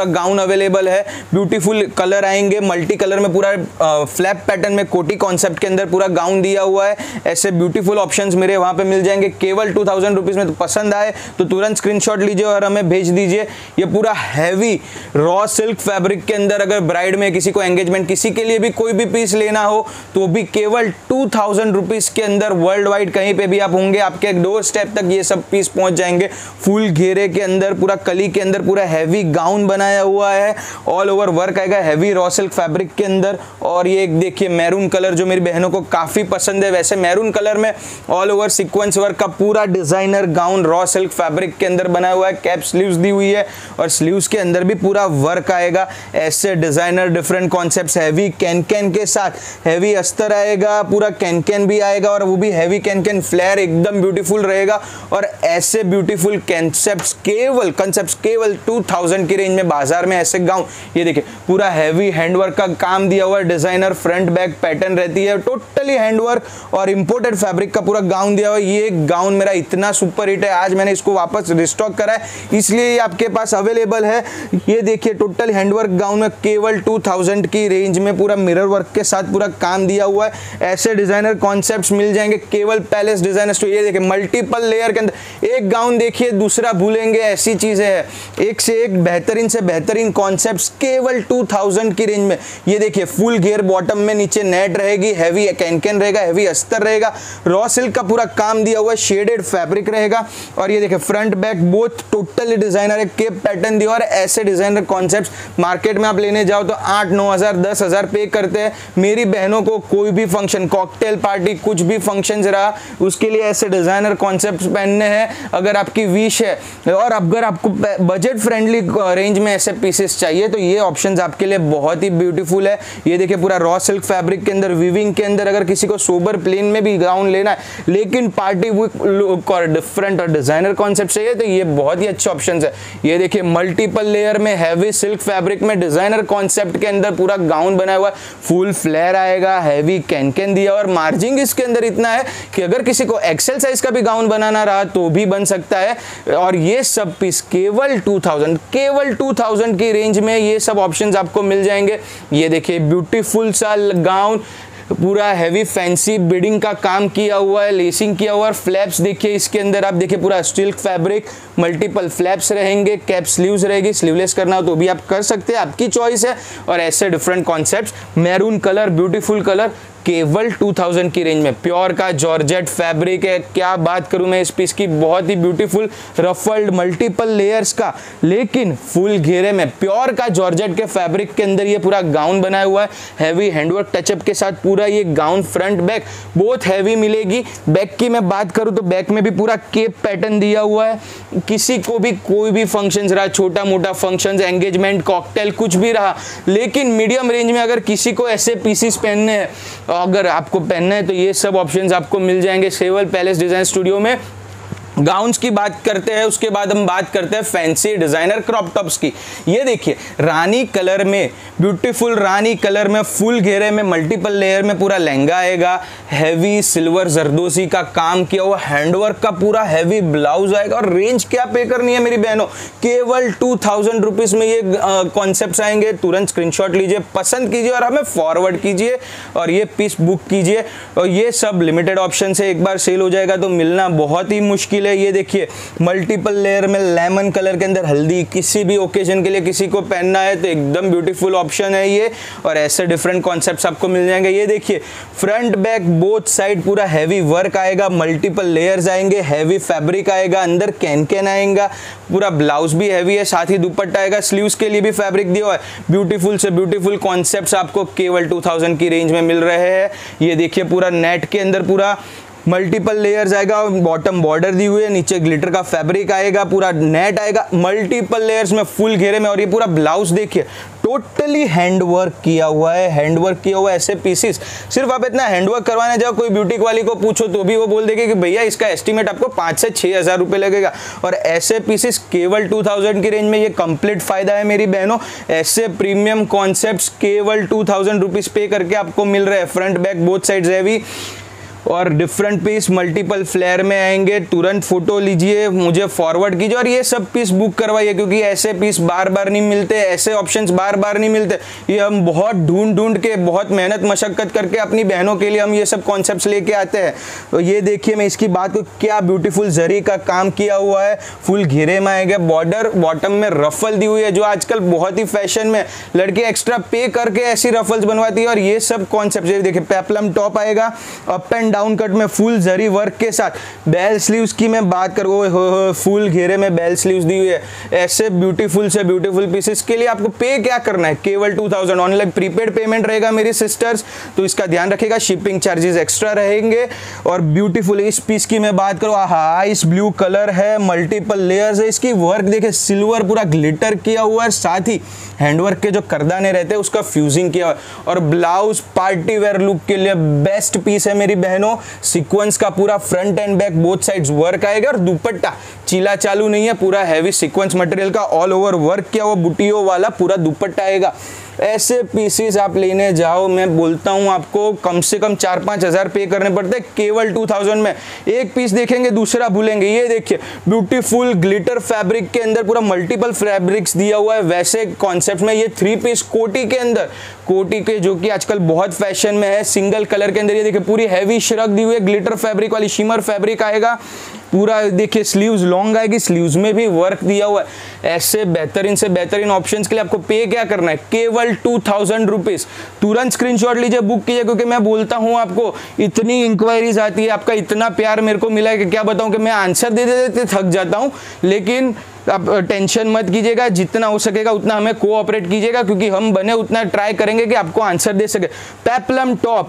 पूरा गाउन अवेलेबल है। ब्यूटीफुल कलर आएंगे, मल्टी कलर में पूरा फ्लैप पैटर्न में कोटी कॉन्सेप्ट के अंदर पूरा गाउन दिया हुआ है। ऐसे ब्यूटीफुल ऑप्शंस मेरे वहां पे मिल जाएंगे केवल टू थाउजेंड रुपीज में। तो पसंद आए तो तुरंत स्क्रीनशॉट लीजिए और हमें भेज दीजिए। ये पूरा हैवी रॉ सिल्क फैब्रिक के अंदर, अगर ब्राइड में किसी को एंगेजमेंट, किसी के लिए भी कोई भी पीस लेना हो तो भी केवल टू थाउजेंड रुपीज के अंदर वर्ल्ड वाइड कहीं पे भी आप होंगे, आपके डोर स्टेप तक ये सब पीस पहुंच जाएंगे। फुल घेरे के अंदर, पूरा कली के अंदर पूरा हैवी गाउन बनाया हुआ है, ऑल ओवर वर्क आएगा हैवी रॉ सिल्क फैब्रिक के अंदर। और ये एक देखिए मैरून कलर जो मेरी बहनों को काफी पसंद है, वैसे मैरून कलर में ऑल ओवर सीक्वेंस वर्क का पूरा designer gown raw silk fabric के अंदर बना हुआ है। कैप स्लीव्स दी हुई है और स्लीव्स के अंदर भी पूरा वर्क आएगा। ऐसे designer different concepts, heavy cancan के साथ, हैवी अस्तर आएगा, पूरा कैन कैन भी आएगा और वो भी हैवी कैन कैन फ्लेयर एकदम ब्यूटीफुल रहेगा। और ऐसे ब्यूटीफुल कॉन्सेप्ट्स केवल कॉन्सेप्ट्स केवल टू थाउजेंड की रेंज में बाजार में ऐसे गाउन, ये देखिए पूरा हैवी हैंडवर्क का काम दिया हुआ है, डिजाइनर फ्रंट बैक पैटर्न रहती है, टोटली हैंडवर्क और इंपोर्टेड फैब्रिक का पूरा गाउन दिया हुआ है। ये गाउन मेरा इतना सुपर हिट है, आज मैंने इसको वापस रिस्टॉक करा है इसलिए ये आपके पास अवेलेबल है। ये देखिए टोटल हैंडवर्क गाउन में केवल टू थाउजेंड की रेंज में पूरा मिरर वर्क के साथ पूरा काम दिया हुआ है। ऐसे डिजाइनर कॉन्सेप्ट्स मिल जाएंगे केवल पैलेस डिजाइनर स्टूडियो। ये देखिए मल्टीपल लेयर के अंदर एक गाउन देखिए दूसरा भूलेंगे, ऐसी चीजें है, एक से एक बेहतरीन से बेहतरीन कॉन्सेप्ट्स केवल टू थाउजेंड की रेंज में। ये देखिए फुल घेर बॉटम में, नीचे नेट रहेगी, हैवी कैन कैन रहेगा, हैवी अस्तर रहेगा, रॉ सिल्क का पूरा काम दिया हुआ है, शेडेड फैब्रिक रहेगा। और ये देखिए front back both totally designer है, केप पैटर्न दिया। और ऐसे डिजाइनर कॉन्सेप्ट्स मार्केट में आप लेने जाओ तो आठ नौ हजार दस हजार पे करते हैं। मेरी बहनों को कोई भी फंक्शन, कॉकटेल पार्टी, कुछ भी फंक्शन रहा उसके लिए ऐसे डिजाइनर कॉन्सेप्ट्स पहनने हैं। अगर आपकी विश है और अगर आपको बजट फ्रेंडली रेंज में ऐसे पीसेस चाहिए तो ये ऑप्शंस आपके लिए बहुत ही ब्यूटीफुल है। ये देखिए पूरा रॉ सिल्क फैब्रिक के अंदर, वीविंग के अंदर, अगर किसी को सोबर प्लेन में भी गाउन लेना है लेकिन पार्टी लुक और डिफरेंट और डिजाइनर कॉन्सेप्ट चाहिए तो ये बहुत ही अच्छे ऑप्शंस है। ये देखिए मल्टीपल लेयर में हैवी सिल्क फैब्रिक में डिजाइनर कॉन्सेप्ट के अंदर पूरा गाउन बना हुआ है, फुल फ्लेयर आएगा, हैवी कैन कैन दिया और मार्जिंग इसके अंदर इतना है कि अगर किसी को एक्सेल साइज का भी गाउन बनाना रहा तो भी बन सकता है। और ये सब पीस केवल टू थाउजेंड केवल टू थाउजेंड की रेंज में ये सब ऑप्शंस आपको मिल जाएंगे। ये देखिए ब्यूटीफुल सा गाउन, पूरा हैवी फैंसी बीडिंग का काम किया हुआ है, लेसिंग किया हुआ है। फ्लैप्स देखिए इसके अंदर, आप देखिए पूरा सिल्क फैब्रिक, मल्टीपल फ्लैप्स रहेंगे, कैप स्लीव्स रहेगी, स्लीवलेस करना हो तो भी आप कर सकते हैं, आपकी चॉइस है। और ऐसे different concepts, maroon colour, beautiful colour, केवल टू थाउजेंड की रेंज में। प्योर का जॉर्जेट फैब्रिक है, क्या बात करूं मैं इस पीस की, बहुत ही ब्यूटीफुल रफल्ड मल्टीपल लेयर्स का, लेकिन फुल घेरे में प्योर का जॉर्जेट के फैब्रिक के अंदर ये पूरा गाउन बनाया हुआ है, हैवी हैंडवर्क टचअप के साथ पूरा ये गाउन फ्रंट बैक बहुत हैवी मिलेगी। बैक की मैं बात करूं तो बैक में भी पूरा केप पैटर्न दिया हुआ है। किसी को भी कोई भी फंक्शन रहा, छोटा मोटा फंक्शन, एंगेजमेंट, कॉकटेल, कुछ भी रहा, लेकिन मीडियम रेंज में अगर किसी को ऐसे पीसीस पहनने हैं, अगर आपको पहनना है तो ये सब ऑप्शंस आपको मिल जाएंगे केवल पैलेस डिजाइन स्टूडियो में। गाउन्स की बात करते हैं, उसके बाद हम बात करते हैं फैंसी डिजाइनर क्रॉप टॉप्स की। ये देखिए रानी कलर में, ब्यूटीफुल रानी कलर में, फुल घेरे में, मल्टीपल लेयर में पूरा लहंगा आएगा, हैवी सिल्वर जरदोसी का काम किया हुआ, हैंडवर्क का पूरा हैवी ब्लाउज आएगा। और रेंज क्या पे करनी है मेरी बहनों, केवल टू थाउजेंड रुपीज में ये कॉन्सेप्ट आएंगे। तुरंत स्क्रीनशॉट लीजिए, पसंद कीजिए और हमें फॉरवर्ड कीजिए और ये पीस बुक कीजिए। और ये सब लिमिटेड ऑप्शन से, एक बार सेल हो जाएगा तो मिलना बहुत ही मुश्किल। ये देखिए मल्टीपल लेयर में लेमन कलर के अंदर, हल्दी, किसी भी ओकेजन के लिए किसी को पहनना है तो एकदम ब्यूटीफुल ऑप्शन है ये। और ऐसे डिफरेंट कॉन्सेप्ट्स आपको मिल जाएंगे। ये देखिए फ्रंट बैक बोथ साइड पूरा हैवी वर्क आएगा, मल्टीपल लेयर्स आएंगे, हैवी फैब्रिक आएगा, अंदर कैन कैन आएगा, पूरा ब्लाउज भी हैवी है, साथ ही दुपट्टा आएगा, स्लीव्स के लिए भी फैब्रिक दिया हुआ है। ब्यूटीफुल से ब्यूटीफुल कॉन्सेप्ट्स आपको केवल टू थाउजेंड की रेंज में मिल रहे हैं। ये देखिए पूरा नेट के अंदर पूरा मल्टीपल लेयर्स आएगा, बॉटम बॉर्डर दी हुई है, नीचे ग्लिटर का फैब्रिक आएगा, पूरा नेट आएगा, मल्टीपल लेयर्स में, फुल घेरे में। और ये पूरा ब्लाउज देखिए टोटली हैंडवर्क किया हुआ है, हैंडवर्क किया हुआ है। ऐसे पीसेस सिर्फ आप इतना हैंडवर्क करवाने जाओ, कोई ब्यूटिक वाली को पूछो तो भी वो बोल देगी कि भैया इसका एस्टिमेट आपको पाँच से छः हज़ार रुपये लगेगा। और ऐसे पीसेस केवल टू थाउजेंड की रेंज में, ये कंप्लीट फायदा है मेरी बहनों। ऐसे प्रीमियम कॉन्सेप्ट्स केवल टू थाउजेंड रुपीज़ पे करके आपको मिल रहे हैं। Front back both sides heavy, और डिफरेंट पीस मल्टीपल फ्लेयर में आएंगे। तुरंत फोटो लीजिए, मुझे फॉरवर्ड कीजिए और ये सब पीस बुक करवाइए, क्योंकि ऐसे पीस बार बार नहीं मिलते, ऐसे ऑप्शंस बार बार नहीं मिलते। ये हम बहुत ढूंढ ढूंढ के, बहुत मेहनत मशक्कत करके अपनी बहनों के लिए हम ये सब कॉन्सेप्ट्स लेके आते हैं। तो ये देखिए, मैं इसकी बात को, क्या ब्यूटीफुल जरी का काम किया हुआ है, फुल घेरे में आएगा, बॉर्डर बॉटम में रफल दी हुई है, जो आजकल बहुत ही फैशन में लड़के एक्स्ट्रा पे करके ऐसी रफल्स बनवाती है। और ये सब कॉन्सेप्ट देखिए, पेप्लम टॉप आएगा, अप एंड डाउन कट में फुल जरी वर्क के साथ। बेल स्लीव्स की मैं बात करूँ, फुल घेरे में बेल स्लीव्स दी हुई है। ऐसे ब्यूटीफुल से ब्यूटीफुल पीसेस के लिए आपको पे क्या करना है, केवल two thousand online prepaid payment रहेगा मेरी सिस्टर्स, तो इसका ध्यान रखिएगा। शिपिंग चार्जेस एक्स्ट्रा रहेंगे। और ब्यूटीफुल इस पीस की मैं बात करूँ, हाँ इस ब्लू कलर है, मल्टीपल लेयर्स है, इसकी वर्क देखिए, सिल्वर पूरा ग्लिटर किया हुआ है, साथ ही हैंडवर्क के जो करदाने रहते हैं उसका फ्यूजिंग किया हुआ है। और ब्लाउज पार्टी वेयर लुक के लिए बेस्ट पीस है मेरी बहनों। सीक्वेंस का पूरा front and back both sides work आएगा। और दुपट्टा चीला चालू नहीं है, पूरा हैवी सीक्वेंस मटेरियल का ऑल ओवर वर्क किया हुआ बुटियों वाला पूरा दुपट्टा आएगा। ऐसे पीसेस आप लेने जाओ, मैं बोलता हूँ आपको कम से कम चार पाँच हज़ार पे करने पड़ते हैं, केवल टू थाउजेंड में। एक पीस देखेंगे दूसरा भूलेंगे। ये देखिए, ब्यूटीफुल ग्लिटर फैब्रिक के अंदर पूरा मल्टीपल फैब्रिक्स दिया हुआ है। वैसे कॉन्सेप्ट में ये थ्री पीस कोटी के अंदर, कोटी के जो कि आजकल बहुत फैशन में है, सिंगल कलर के अंदर। ये देखिए, पूरी हैवी श्रग दी हुई है, ग्लिटर फैब्रिक वाली शिमर फैब्रिक आएगा पूरा। देखिए, स्लीव्स लॉन्ग आएगी, स्लीव्स में भी वर्क दिया हुआ है। ऐसे बेहतरीन से बेहतरीन ऑप्शंस के लिए आपको पे क्या करना है, केवल टू थाउजेंड रुपीज। तुरंत स्क्रीनशॉट लीजिए, बुक कीजिए, क्योंकि मैं बोलता हूं आपको, इतनी इंक्वायरीज आती है, आपका इतना प्यार मेरे को मिला है कि क्या बताऊं, कि मैं आंसर दे देते थक जाता हूं। लेकिन आप टेंशन मत कीजिएगा, जितना हो सकेगा उतना हमें कोऑपरेट कीजिएगा, क्योंकि हम बने उतना ट्राई करेंगे कि आपको आंसर दे सके। पेप्लम टॉप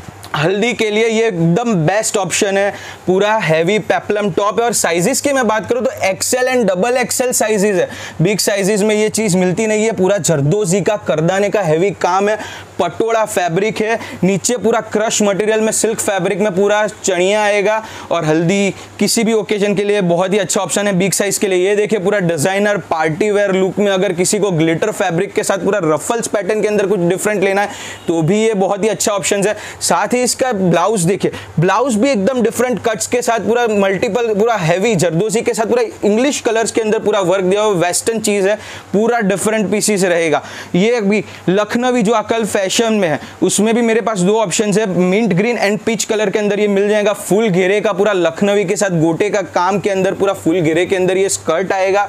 हल्दी के लिए ये एकदम बेस्ट ऑप्शन है, पूरा हैवी पेप्लम टॉप है। और साइजेस की मैं बात करूँ तो XL and double XL sizes है, बिग साइजेस में ये चीज़ मिलती नहीं है। पूरा जरदोजी का करदाने का हैवी काम है, पटोला फैब्रिक है, नीचे पूरा क्रश मटेरियल में सिल्क फैब्रिक में पूरा चढ़िया आएगा। और हल्दी किसी भी ओकेजन के लिए बहुत ही अच्छा ऑप्शन है बिग साइज के लिए। ये देखिए, पूरा डिजाइनर पार्टी वेयर लुक में, अगर किसी को ग्लिटर फैब्रिक के साथ पूरा रफल्स पैटर्न के अंदर कुछ डिफरेंट लेना है तो भी ये बहुत ही अच्छा ऑप्शन है। साथ ही इसका ब्लाउज देखिए, ब्लाउज भी एकदम डिफरेंट कट्स के साथ, पूरा मल्टीपल, पूरा हैवी जरदोजी के साथ, पूरा इंग्लिश कलर्स के अंदर पूरा वर्क दिया हुआ, वेस्टर्न चीज है, पूरा डिफरेंट पीसेस रहेगा। ये भी लखनवी जो आजकल फैशन में है, उसमें भी मेरे पास दो ऑप्शंस है, mint green and peach colour के अंदर ये मिल जाएगा। फुल घेरे का पूरा लखनवी के साथ गोटे का काम के अंदर, पूरा फुल घेरे के अंदर ये स्कर्ट आएगा।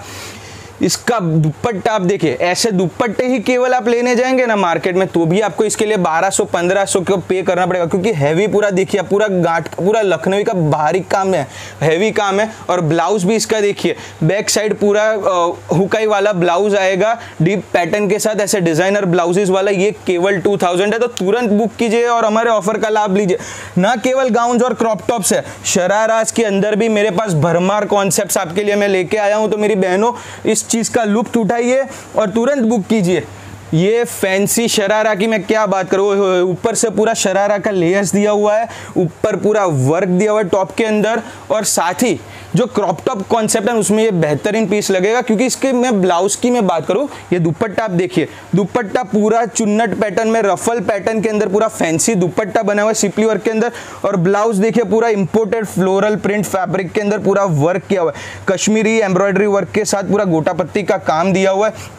इसका दुपट्टा आप देखिए, ऐसे दुपट्टे ही केवल आप लेने जाएंगे ना मार्केट में, तो भी आपको इसके लिए बारह सौ पंद्रह सौ को पे करना पड़ेगा, क्योंकि हैवी पूरा देखिए, पूरा गांठ, पूरा लखनवी का बाहरी काम है, हैवी काम है। और ब्लाउज भी इसका देखिए, बैक साइड पूरा हुकाई वाला ब्लाउज आएगा, डीप पैटर्न के साथ, ऐसे डिजाइनर ब्लाउजेस वाला। ये केवल टू थाउजेंड है, तो तुरंत बुक कीजिए और हमारे ऑफर का लाभ लीजिए। ना केवल गाउन्स और क्रॉप टॉप्स है, शराराज के अंदर भी मेरे पास भरमार कॉन्सेप्ट्स आपके लिए मैं लेके आया हूं। तो मेरी बहनों, इस चीज का लुत्फ उठाइए और तुरंत बुक कीजिए। ये फैंसी शरारा की मैं क्या बात करूँ, ऊपर से पूरा शरारा का लेयर्स दिया हुआ है, ऊपर पूरा वर्क दिया हुआ है टॉप के अंदर। और साथ ही जो क्रॉप टॉप कॉन्सेप्ट है उसमें ये बेहतरीन पीस लगेगा, क्योंकि इसके मैं ब्लाउज की मैं बात करूँ, ये दुपट्टा आप देखिए, दुपट्टा पूरा चुन्नट पैटर्न में, रफल पैटर्न के अंदर पूरा फैंसी दुपट्टा बना हुआ है सिपली वर्क के अंदर। और ब्लाउज देखिए, पूरा इंपोर्टेड फ्लोरल प्रिंट फैब्रिक के अंदर पूरा वर्क किया हुआ है, कश्मीरी एम्ब्रॉयडरी वर्क के साथ पूरा गोटा पत्ती का काम दिया हुआ है।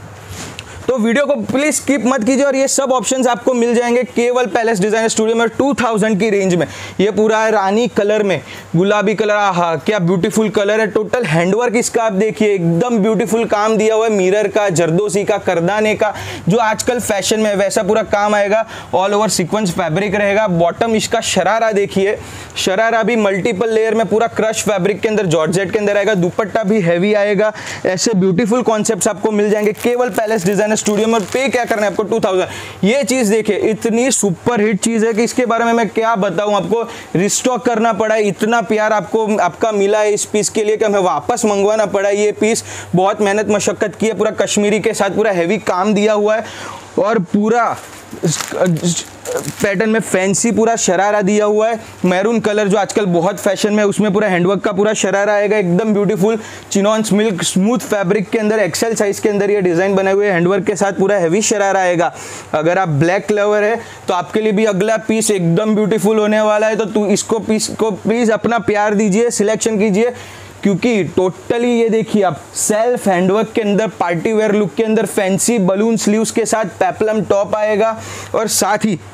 तो वीडियो को प्लीज स्किप मत कीजिए। और ये सब ऑप्शंस आपको मिल जाएंगे केवल पैलेस डिजाइनर स्टूडियो में टू थाउजेंड की रेंज में। ये पूरा रानी कलर में, गुलाबी कलर, आहा क्या ब्यूटीफुल कलर है। टोटल हैंडवर्क इसका आप देखिए, एकदम ब्यूटीफुल काम दिया हुआ है, मिरर का, जरदोसी का, करदाने का, जो आजकल फैशन में वैसा पूरा काम आएगा। ऑल ओवर सीक्वेंस फैब्रिक रहेगा। बॉटम इसका शरारा देखिए, शरारा भी मल्टीपल लेयर में पूरा क्रश फैब्रिक के अंदर, जॉर्जेट के अंदर आएगा। दुपट्टा भी हैवी आएगा। ऐसे ब्यूटीफुल कॉन्सेप्ट्स आपको मिल जाएंगे केवल पैलेस डिजाइनर स्टूडियो में। पे क्या करना है आपको, टू थाउजेंड। ये चीज देखिए, इतनी सुपर हिट चीज है कि इसके बारे में मैं क्या बताऊं आपको। रिस्टॉक करना पड़ा, इतना प्यार आपको आपका मिला है इस पीस के लिए कि हमें वापस मंगवाना पड़ा। ये पीस बहुत मेहनत मशक्कत की है, पूरा कश्मीरी के साथ पूरा हैवी काम दिया हुआ है। और पूरा पैटर्न में फैंसी पूरा शरारा दिया हुआ है, मैरून कलर जो आजकल बहुत फैशन में, उसमें पूरा हैंडवर्क का पूरा शरारा आएगा, एकदम beautiful chinon milk smooth fabric के अंदर एक्सेल साइज के अंदर ये डिजाइन बने हुए हैंडवर्क के साथ पूरा हैवी शरारा आएगा। अगर आप ब्लैक लवर है तो आपके लिए भी अगला पीस एकदम ब्यूटीफुल होने वाला है, तो तू इसको पीस को प्लीज अपना प्यार दीजिए, सिलेक्शन कीजिए, क्योंकि टोटली ये देखिए आप सेल्फ हैंडवर्क के अंदर पार्टी वेयर लुक के अंदर फैंसी बलून स्लीव्स के साथ पेप्लम टॉप आएगा, और साथ ही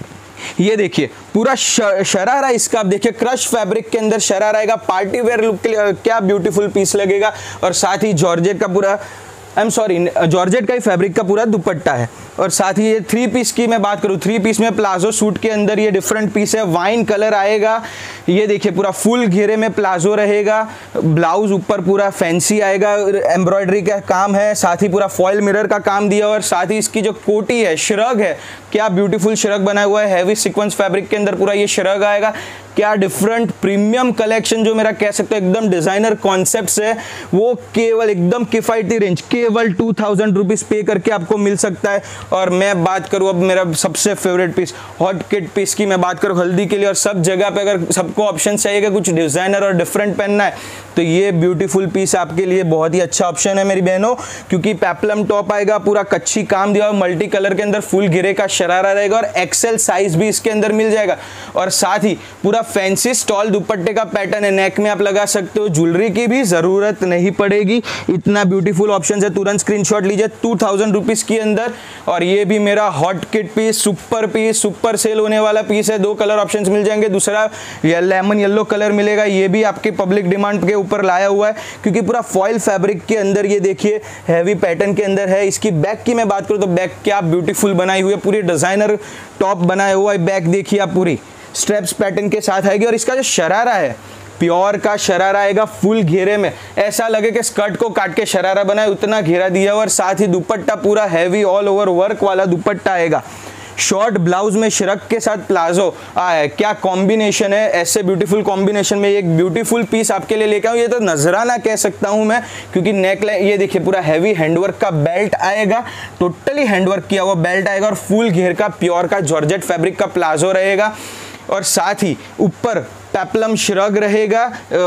ये देखिए पूरा शरारा इसका आप देखिए क्रश फैब्रिक के अंदर शरारा आएगा, पार्टी वेयर लुक के लिए क्या ब्यूटीफुल पीस लगेगा। और साथ ही जॉर्जेट का पूरा आई एम सॉरी जॉर्जेट का ही फैब्रिक का पूरा दुपट्टा है। और साथ ही ये थ्री पीस की मैं बात करूँ, थ्री पीस में प्लाजो सूट के अंदर ये डिफरेंट पीस है, वाइन कलर आएगा, ये देखिए पूरा फुल घेरे में प्लाजो रहेगा, ब्लाउज ऊपर पूरा फैंसी आएगा, एम्ब्रॉयडरी का काम है, साथ ही पूरा फॉयल मिरर का काम दिया, और साथ ही इसकी जो कोटी है, श्रग है, क्या ब्यूटीफुल श्रग बना हुआ है, हैवी सीक्वेंस फैब्रिक के अंदर पूरा ये श्रग आएगा। क्या डिफरेंट प्रीमियम कलेक्शन जो मेरा कह सकते हो एकदम डिजाइनर कॉन्सेप्ट्स है, वो केवल एकदम किफायती रेंज केवल टू थाउजेंड रुपीज पे करके आपको मिल सकता है। और मैं बात करूँ अब मेरा सबसे favourite piece hot kit piece की मैं बात करूँ हल्दी के लिए, और सब जगह पे अगर सबको ऑप्शन चाहिए कि कुछ डिजाइनर और डिफरेंट पहनना है, तो ये ब्यूटीफुल पीस आपके लिए बहुत ही अच्छा ऑप्शन है मेरी बहनों, क्योंकि पेप्लम टॉप आएगा, पूरा कच्ची काम दिया हुआ, मल्टी कलर के अंदर फुल घेरे का शरारा रहेगा, और एक्सेल साइज भी इसके अंदर मिल जाएगा। और साथ ही पूरा फैंसी स्टॉल दुपट्टे का पैटर्न है, नेक में आप लगा सकते हो, ज्वेलरी की भी जरूरत नहीं पड़ेगी, इतना ब्यूटीफुल ऑप्शन है। तुरंत स्क्रीनशॉट लीजिए टू थाउजेंड रुपीज के अंदर। और ये भी मेरा hot kit piece, super piece, super sale होने वाला पीस है, दो कलर ऑप्शंस मिल जाएंगे, दूसरा ये लेमन येलो कलर मिलेगा, ये भी आपकी पब्लिक डिमांड के ऊपर लाया हुआ है, क्योंकि पूरा फॉयल फैब्रिक के अंदर ये देखिए हैवी पैटर्न के अंदर है। इसकी बैक की मैं बात करूं तो बैक क्या ब्यूटीफुल बनाई हुई है, पूरी डिजाइनर टॉप बनाया हुआ है, बैक देखिए आप पूरी स्ट्रेप्स पैटर्न के साथ आएगी। और इसका जो शरारा है प्योर का शरारा आएगा, फुल घेरे में, ऐसा लगे कि स्कर्ट को काट के शरारा बनाए उतना घेरा दिया हुआ, और साथ ही दुपट्टा पूरा हैवी ऑल ओवर वर्क वाला दुपट्टा आएगा, शॉर्ट ब्लाउज में श्रग के साथ प्लाजो आया, क्या कॉम्बिनेशन है, ऐसे ब्यूटीफुल कॉम्बिनेशन में एक ब्यूटीफुल पीस आपके लिए लेके आऊं। ये तो नजराना कह सकता हूं मैं, क्योंकि नेक लाइन ये देखिए पूरा हैवी हैंडवर्क का बेल्ट आएगा, टोटली हैंडवर्क किया हुआ बेल्ट आएगा, और फुल घेर का प्योर का जॉर्जेट फैब्रिक का प्लाजो रहेगा, और साथ ही ऊपर पेप्लम श्रग रहेगा,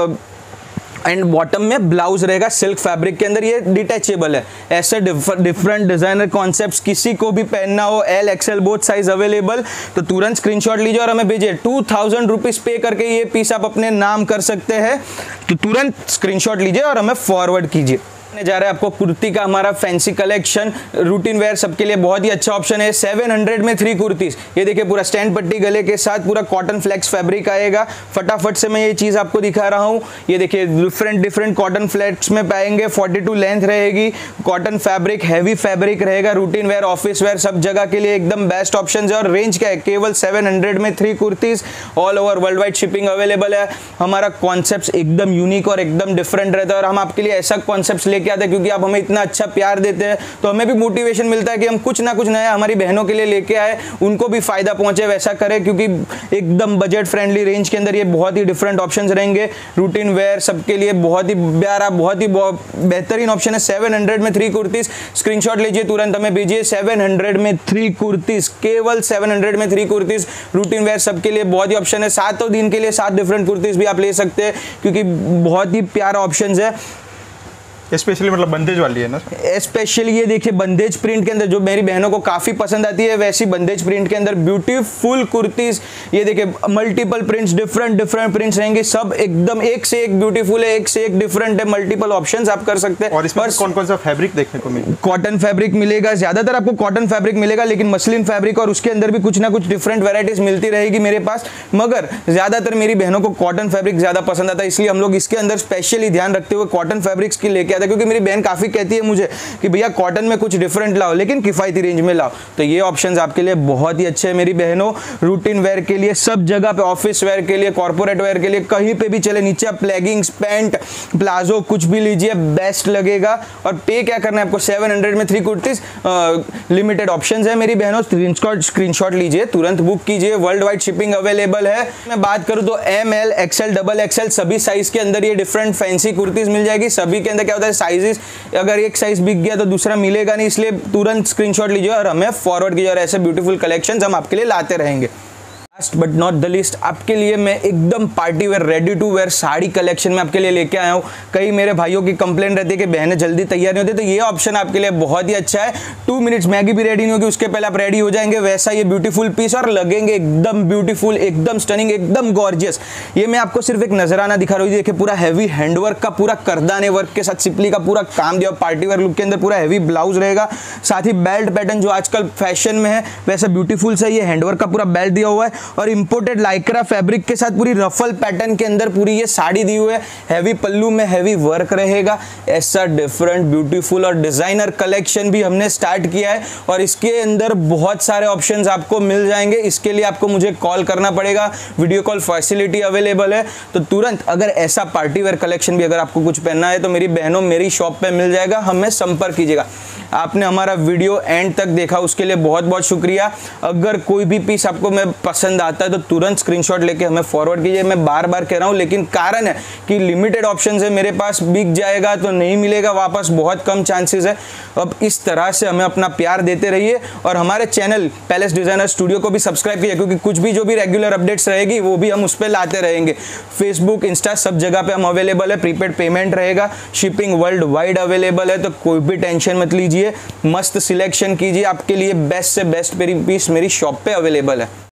एंड बॉटम में ब्लाउज रहेगा सिल्क फैब्रिक के अंदर, ये डिटैचेबल है। ऐसे डिफरेंट डिजाइनर कॉन्सेप्ट्स किसी को भी पहनना हो, L XL both size available, तो तुरंत स्क्रीनशॉट लीजिए और हमें भेजिए। टू थाउजेंड रुपीज पे करके ये पीस आप अपने नाम कर सकते हैं, तो तुरंत स्क्रीनशॉट लीजिए और हमें फॉरवर्ड कीजिए। जा रहा है आपको कुर्ती का हमारा फैंसी कलेक्शन, रूटीन वेयर सबके लिए बहुत ही अच्छा ऑप्शन है। सेवन हंड्रेड में थ्री कुर्तीज, ये देखिए पूरा स्टैंड पट्टी गले के साथ पूरा कॉटन फ्लेक्स फैब्रिक आएगा। फटाफट से मैं ये चीज आपको दिखा रहा हूँ, ये देखिए डिफरेंट डिफरेंट कॉटन फ्लेक्स में पाएंगे, फोर्टी टू लेंथ रहेगी, कॉटन फैब्रिक हैवी फैब्रिक रहेगा, रूटीन वेयर ऑफिस वेयर सब जगह के लिए एकदम बेस्ट ऑप्शन है। और रेंज क्या है, केवल सेवन हंड्रेड में three kurtis, all over world wide shipping available है। हमारा कॉन्सेप्ट एकदम यूनिक और एकदम डिफरेंट रहता है, और हम आपके लिए ऐसा कॉन्सेप्ट लेके आते हैं क्योंकि आप हमें इतना अच्छा प्यार देते हैं, तो हमें भी मोटिवेशन मिलता है कि हम कुछ ना कुछ नया हमारी बहनों के लिए लेके आए, उनको भी फायदा पहुंचे वैसा करें, क्योंकि एकदम बजट फ्रेंडली रेंज के अंदर ये बहुत ही डिफरेंट ऑप्शंस रहेंगे। रूटीन वेयर सबके लिए बहुत ही प्यारा, बहुत ही बेहतरीन ऑप्शन है। सेवन हंड्रेड में थ्री कुर्तीज, स्क्रीनशॉट लीजिए, तुरंत हमें भेजिए। सेवन हंड्रेड में थ्री कुर्तीज, केवल सेवन हंड्रेड में थ्री कुर्तीज, रूटीन वेयर सबके लिए बहुत ही ऑप्शन है। सातों दिन के लिए सात डिफरेंट कुर्तीज भी आप ले सकते हैं, क्योंकि बहुत ही प्यारा ऑप्शन है। स्पेशली मतलब बंदेज वाली है ना, स्पेशली ये देखिए बंदेज प्रिंट के अंदर जो मेरी बहनों को काफी पसंद आती है, वैसी बंदेज प्रिंट के अंदर ब्यूटीफुल कुर्तीज, ये देखिए multiple prints, different different prints रहेंगे, सब एकदम एक से एक ब्यूटीफुल है, एक से एक डिफरेंट है, मल्टीपल ऑप्शंस आप कर सकते हैं। और इसमें कौन कौन सा फैब्रिक देखने को मिलेगा? कॉटन फैब्रिक मिलेगा, ज्यादातर आपको कॉटन फैब्रिक मिलेगा, लेकिन मसलिन फैब्रिक और उसके अंदर भी कुछ ना कुछ डिफरेंट वेराइटीज मिलती रहेगी मेरे पास, मगर ज्यादातर मेरी बहनों को कॉटन फैब्रिक ज्यादा पसंद आता है, इसलिए हम लोग इसके अंदर स्पेशली ध्यान रखते हुए कॉटन फैब्रिक्स की लेके आते हैं, क्योंकि मेरी बहन काफी कहती है मुझे कि भैया कॉटन में कुछ डिफरेंट लाओ, लेकिन किफायती रेंज में लाओ, तो ये ऑप्शंस आपके लिए बहुत ही अच्छे हैं मेरी बहनों। रूटीन वेयर के लिए सब जगह पे, ऑफिस वेयर के लिए, कॉर्पोरेट वेयर के लिए, कहीं पे भी चले, नीचे आप लेगिंग्स, पैंट, प्लाजो कुछ भी लीजिए, बेस्ट लगेगा। और पे क्या करना है आपको, सेवन हंड्रेड में थ्री कुर्तीज, लिमिटेड ऑप्शंस है मेरी बहनों, स्क्रीनशॉट स्क्रीनशॉट लीजिए, तुरंत बुक कीजिए, वर्ल्ड वाइड शिपिंग अवेलेबल है। मैं बात करूं तो M L XL double XL सभी साइज के अंदर ये डिफरेंट फैंसी कुर्तीज मिल जाएगी। सभी के अंदर क्या होता है साइजेस, अगर एक साइज बिक गया तो दूसरा मिलेगा नहीं, इसलिए तुरंत स्क्रीनशॉट लीजिए और हमें फॉरवर्ड कीजिए और ऐसे ब्यूटीफुल कलेक्शंस हम आपके लिए लाते रहेंगे। Last but not the least, आपके लिए मैं एकदम party wear ready to wear sari collection में आपके लिए लेके आया हूँ। कई मेरे भाइयों की कंप्लेंट रहती है कि बहनें जल्दी तैयार नहीं होती, तो ये ऑप्शन आपके लिए बहुत ही अच्छा है। टू मिनट्स मैगी भी रेडी नहीं होगी उसके पहले आप रेडी हो जाएंगे, वैसा ये ब्यूटीफुल पीस और लगेंगे एकदम ब्यूटीफुल, एकदम स्टनिंग, एकदम गॉर्जियस। ये मैं आपको सिर्फ एक नजराना दिखा रहा हूँ। देखिए पूरा हैवी हैंडवर्क का, पूरा करदाने वर्क के साथ सिपली का पूरा काम दिया, पार्टी वेयर लुक के अंदर पूरा हैवी ब्लाउज रहेगा, साथ ही बेल्ट पैटर्न जो आजकल फैशन में है वैसा ब्यूटीफुल सा ये हैंडवर्क का पूरा बेल्ट दिया हुआ है और इंपोर्टेड लाइक्रा फैब्रिक के साथ पूरी रफल पैटर्न के अंदर पूरी ये साड़ी दी हुई है। हैवी पल्लू में हैवी वर्क रहेगा, ऐसा डिफरेंट ब्यूटीफुल और डिजाइनर कलेक्शन भी हमने स्टार्ट किया है और इसके अंदर बहुत सारे ऑप्शंस आपको मिल जाएंगे। इसके लिए आपको मुझे कॉल करना पड़ेगा, वीडियो कॉल फैसिलिटी अवेलेबल है। तो तुरंत अगर ऐसा पार्टी वेयर कलेक्शन भी अगर आपको कुछ पहनना है तो मेरी बहनों मेरी शॉप पे मिल जाएगा, हमें संपर्क कीजिएगा। आपने हमारा वीडियो एंड तक देखा उसके लिए बहुत बहुत शुक्रिया। अगर कोई भी पीस आपको मैं पसंद आता है तो तुरंत स्क्रीनशॉट लेके हमें फॉरवर्ड कीजिए। मैं बार बार कह रहा हूं, लेकिन कारण है कि लिमिटेड ऑप्शंस है मेरे पास, बिक जाएगा तो नहीं मिलेगा वापस, बहुत कम चांसेस है। अब इस तरह से हमें अपना प्यार देते रहिए और हमारे चैनल पैलेस डिजाइनर स्टूडियो को भी सब्सक्राइब कीजिए, क्योंकि कुछ भी जो भी रेगुलर अपडेट्स रहेगी वो भी हम उस पर लाते रहेंगे। फेसबुक, इंस्टा सब जगह पे हम अवेलेबल है, प्रीपेड पेमेंट रहेगा, शिपिंग वर्ल्ड वाइड अवेलेबल है, तो कोई भी टेंशन मत लीजिए। मस्त सिलेक्शन कीजिए, आपके लिए बेस्ट से बेस्ट पीस मेरी शॉप पे अवेलेबल है।